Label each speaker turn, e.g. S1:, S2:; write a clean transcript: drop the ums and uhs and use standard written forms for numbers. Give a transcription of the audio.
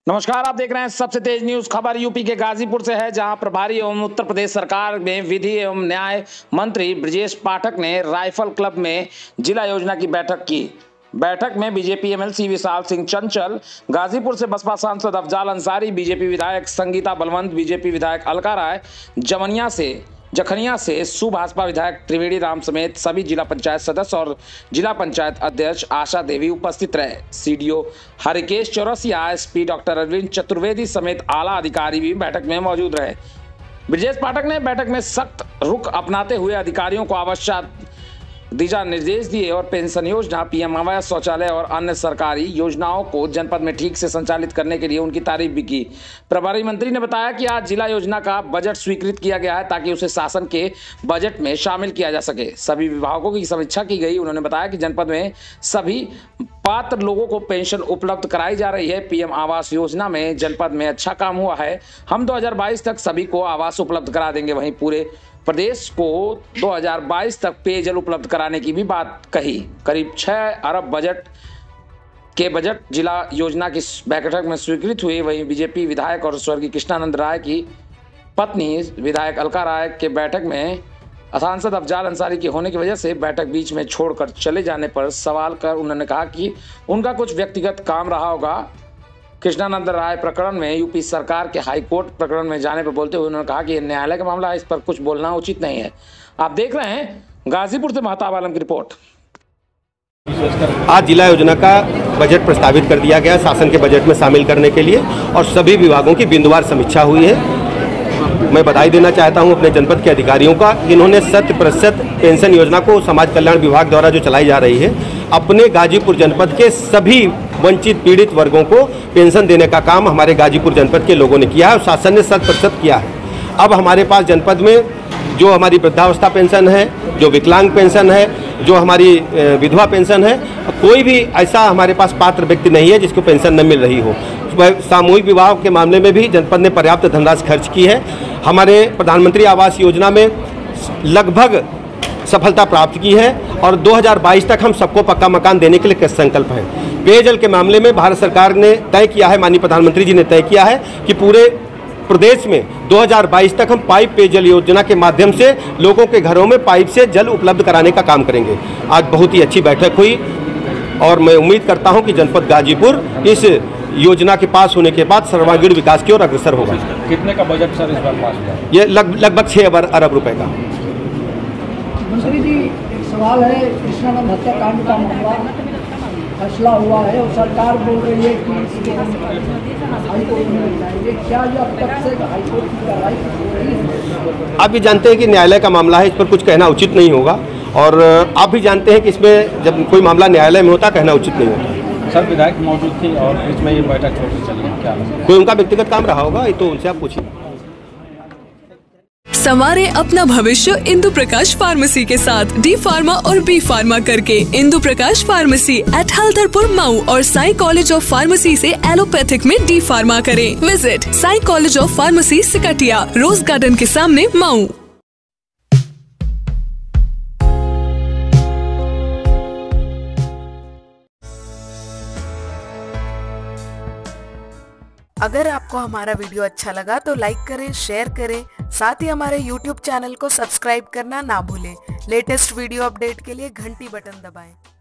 S1: नमस्कार, आप देख रहे हैं सबसे तेज न्यूज खबर। यूपी के गाजीपुर से है, जहां प्रभारी एवं उत्तर प्रदेश सरकार में विधि एवं न्याय मंत्री ब्रजेश पाठक ने राइफल क्लब में जिला योजना की बैठक की। बैठक में बीजेपी एमएलसी विशाल सिंह चंचल, गाजीपुर से बसपा सांसद अफजाल अंसारी, बीजेपी विधायक संगीता बलवंत, बीजेपी विधायक अलका राय, जखनिया से सुभाजपा विधायक त्रिवेणी राम समेत सभी जिला पंचायत सदस्य और जिला पंचायत अध्यक्ष आशा देवी उपस्थित रहे। CDO Harikesh Chaurasia, SP doctor Arvind Chaturvedi समेत आला अधिकारी भी बैठक में मौजूद रहे। ब्रजेश पाठक ने बैठक में सख्त रुख अपनाते हुए अधिकारियों को आवश्यक दिशा निर्देश दिए और पेंशन योजना, पीएम आवास, शौचालय और अन्य सरकारी योजनाओं को जनपद में ठीक से संचालित करने के लिए उनकी तारीफ भी की। प्रभारी मंत्री ने बताया कि आज जिला योजना का बजट स्वीकृत किया गया है ताकि उसे शासन के बजट में शामिल किया जा सके। सभी विभागों की समीक्षा की गई। उन्होंने बताया कि जनपद में सभी पात्र लोगों को पेंशन उपलब्ध कराई जा रही है। पीएम आवास योजना में जनपद में अच्छा काम हुआ है। हम 2022 तक सभी को आवास उपलब्ध करा देंगे। वहीं पूरे प्रदेश को 2022 तक पेयजल उपलब्ध कराने की भी बात कही। करीब 6 अरब बजट जिला योजना की बैठक में स्वीकृत हुई। वहीं बीजेपी विधायक और स्वर्गीय कृष्णानंद राय की पत्नी विधायक अलका राय के बैठक में सांसद अफजाल अंसारी की होने की वजह से बैठक बीच में छोड़कर चले जाने पर सवाल कर उन्होंने कहा कि उनका कुछ व्यक्तिगत काम रहा होगा। कृष्णानंद राय प्रकरण में यूपी सरकार के हाईकोर्ट प्रकरण में जाने पर बोलते हुए उन्होंने कहा कि न्यायालय का मामला है, इस पर कुछ बोलना उचित नहीं है। आप देख रहे हैं गाजीपुर से महताब आलम की रिपोर्ट।
S2: आज जिला योजना का बजट प्रस्तावित कर दिया गया शासन के बजट में शामिल करने के लिए और सभी विभागों की बिंदुवार समीक्षा हुई है। मैं बधाई देना चाहता हूं अपने जनपद के अधिकारियों का। इन्होंने 100% पेंशन योजना को समाज कल्याण विभाग द्वारा जो चलाई जा रही है, अपने गाजीपुर जनपद के सभी वंचित पीड़ित वर्गों को पेंशन देने का काम हमारे गाजीपुर जनपद के लोगों ने किया है और शासन ने 100% किया है। अब हमारे पास जनपद में जो हमारी वृद्धावस्था पेंशन है, जो विकलांग पेंशन है, जो हमारी विधवा पेंशन है, कोई भी ऐसा हमारे पास पात्र व्यक्ति नहीं है जिसको पेंशन न मिल रही हो। सामूहिक विवाह के मामले में भी जनपद ने पर्याप्त धनराशि खर्च की है। हमारे प्रधानमंत्री आवास योजना में लगभग सफलता प्राप्त की है और 2022 तक हम सबको पक्का मकान देने के लिए कृत संकल्प हैं। पेयजल के मामले में भारत सरकार ने तय किया है, माननीय प्रधानमंत्री जी ने तय किया है कि पूरे प्रदेश में 2022 तक हम पाइप पेयजल योजना के माध्यम से लोगों के घरों में पाइप से जल उपलब्ध कराने का काम करेंगे। आज बहुत ही अच्छी बैठक हुई और मैं उम्मीद करता हूं कि जनपद गाजीपुर इस योजना के पास होने के बाद सर्वांगीण विकास की ओर अग्रसर होगा।
S3: कितने का बजट सर इस बार पास हुआ?
S2: ये लगभग 6 अरब रुपए का।
S4: मंत्री जी, एक सवाल है, कृष्णानंद हत्याकांड का मामला फैसला हुआ है और सरकार बोल रही है कि हाईकोर्ट में जाएंगे। क्या ये अब तक से हाईकोर्ट की कार्रवाई हो रही है?
S2: आप भी जानते हैं कि न्यायालय का मामला है, इस पर कुछ कहना उचित नहीं होगा और आप भी जानते हैं कि इसमें जब कोई मामला न्यायालय में होता कहना उचित नहीं होता।
S3: सर, विधायक मौजूद थी और इसमें ये बैठक छोड़ के चली, क्या
S2: कोई उनका व्यक्तिगत काम रहा होगा, ये तो उनसे आप पूछिए।
S5: संवारे अपना भविष्य इंदु प्रकाश फार्मेसी के साथ डी फार्मा और बी फार्मा करके। इंदु प्रकाश फार्मेसी एट हल्दरपुर मऊ और साई कॉलेज ऑफ फार्मेसी से एलोपैथिक में डी फार्मा करें। Visit Sai college of pharmacy Siktia, rose garden के सामने, मऊ।
S6: अगर आपको हमारा वीडियो अच्छा लगा तो लाइक करें, शेयर करें, साथ ही हमारे YouTube चैनल को सब्सक्राइब करना ना भूलें। लेटेस्ट वीडियो अपडेट के लिए घंटी बटन दबाएं।